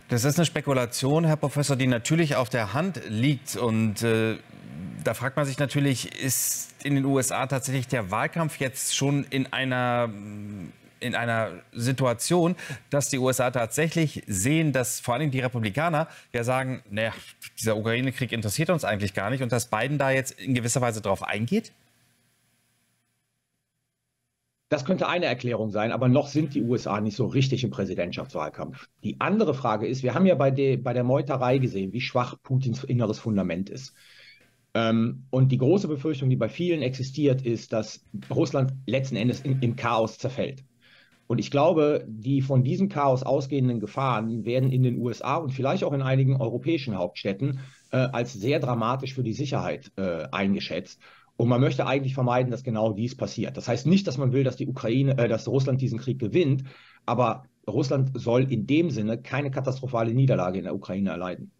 Das ist eine Spekulation, Herr Professor, die natürlich auf der Hand liegt. Und da fragt man sich natürlich, ist in den USA tatsächlich der Wahlkampf jetzt schon in einer Situation, dass die USA tatsächlich sehen, dass vor allem die Republikaner ja sagen, naja, dieser Ukraine-Krieg interessiert uns eigentlich gar nicht, und dass Biden da jetzt in gewisser Weise drauf eingeht? Das könnte eine Erklärung sein, aber noch sind die USA nicht so richtig im Präsidentschaftswahlkampf. Die andere Frage ist, wir haben ja bei der Meuterei gesehen, wie schwach Putins inneres Fundament ist. Und die große Befürchtung, die bei vielen existiert, ist, dass Russland letzten Endes im Chaos zerfällt. Und ich glaube, die von diesem Chaos ausgehenden Gefahren werden in den USA und vielleicht auch in einigen europäischen Hauptstädten als sehr dramatisch für die Sicherheit eingeschätzt. Und man möchte eigentlich vermeiden, dass genau dies passiert. Das heißt nicht, dass man will, dass dass Russland diesen Krieg gewinnt, aber Russland soll in dem Sinne keine katastrophale Niederlage in der Ukraine erleiden.